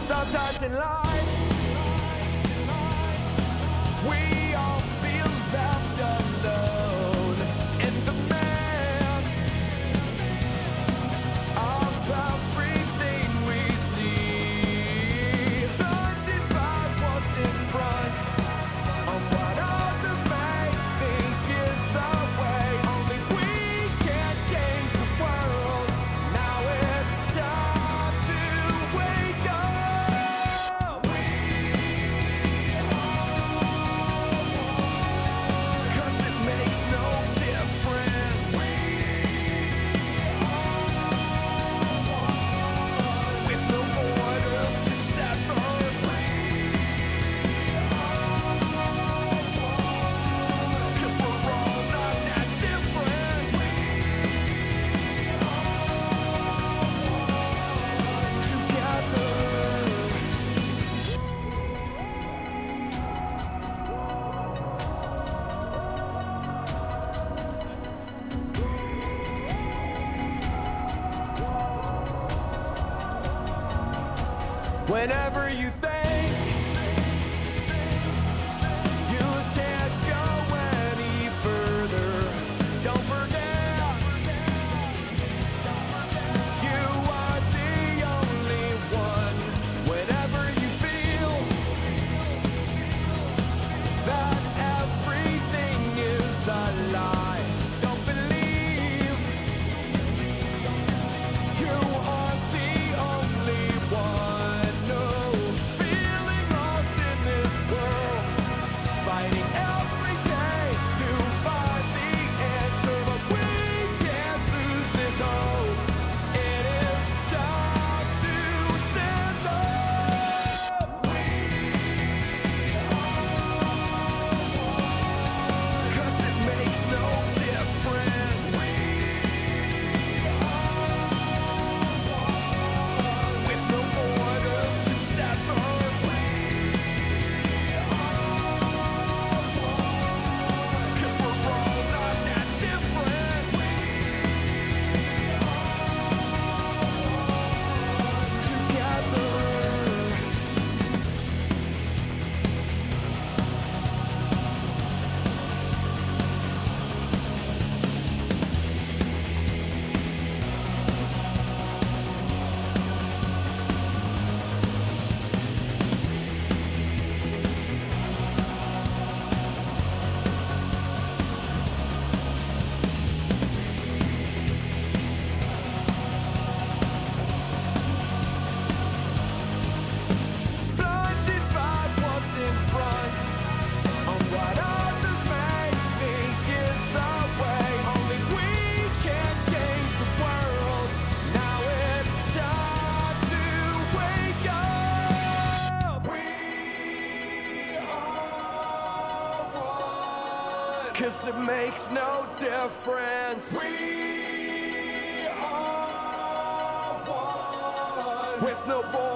Sometimes in life, we all feel left alone in the mist of everything we see, blinded by what's in front of what others may think is the way. Only we can change the world. Now it's time to wake up. 'Cause it makes no difference. With no borders to separate. 'Cause we're all not that different. Together. Whenever you think you can't go any further, don't forget you are the only one. Whenever you feel that everything is a lie, don't believe you are the only one. No, feeling lost in this world, fighting every day to find the answer, but we can't lose this hope. It is time to stand up. 'Cause it makes no difference. With no borders to separate. 'Cause we're all not that different. Together. Blinded by what's in front of what others may think is the way. Only we can change the world. Now it's time to wake up. We are one. 'Cause it makes no difference. We are one. With no borders.